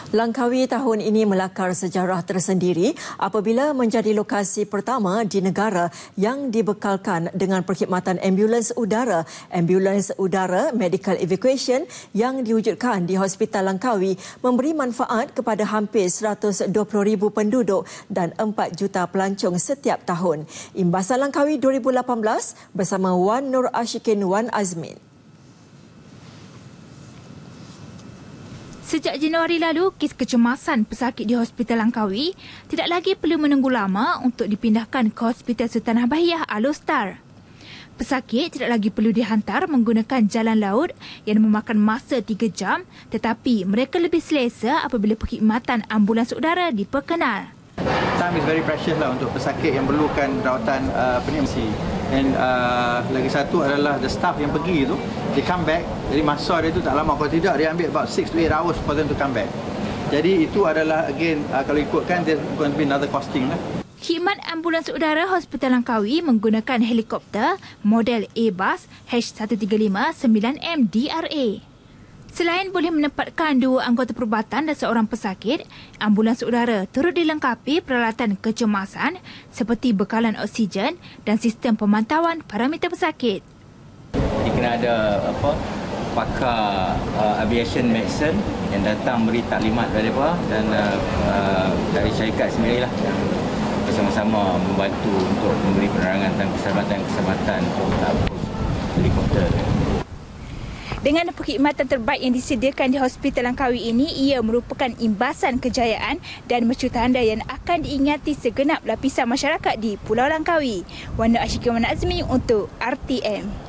Langkawi tahun ini melakar sejarah tersendiri apabila menjadi lokasi pertama di negara yang dibekalkan dengan perkhidmatan ambulans udara medical evacuation yang diwujudkan di Hospital Langkawi memberi manfaat kepada hampir 120,000 penduduk dan 4 juta pelancong setiap tahun. Imbasan Langkawi 2018 bersama Wan Nur Ashikin Wan Azmin. Sejak Januari lalu, kes kecemasan pesakit di Hospital Langkawi tidak lagi perlu menunggu lama untuk dipindahkan ke Hospital Sultanah Bahiyah Alostar. Pesakit tidak lagi perlu dihantar menggunakan jalan laut yang memakan masa 3 jam, tetapi mereka lebih selesa apabila perkhidmatan ambulans udara diperkenal. Time is very precious lah untuk pesakit yang perlukan rawatan pneumonia. Dan lagi satu adalah the staff yang pergi tu, they come back. Jadi masa dia tu tak lama. Kalau tidak, dia ambil about 6 to 8 hours for them to come back. Jadi itu adalah again, kalau ikutkan, there's going to be another costing lah. Khidmat ambulans udara Hospital Langkawi menggunakan helikopter model Airbus H135-9M DRA. Selain boleh menempatkan 2 anggota perubatan dan seorang pesakit, ambulans udara turut dilengkapi peralatan kecemasan seperti bekalan oksigen dan sistem pemantauan parameter pesakit. Dia kena ada pakar aviation medicine yang datang beri taklimat dari bawah dan dari syarikat sendirilah yang bersama-sama membantu untuk memberi penerangan dan keselamatan untuk helikopter. Dengan perkhidmatan terbaik yang disediakan di Hospital Langkawi ini, ia merupakan imbasan kejayaan dan mercu tanda yang akan diingati segenap lapisan masyarakat di Pulau Langkawi. Wan Nur Ashikin Wan Azmi untuk RTM.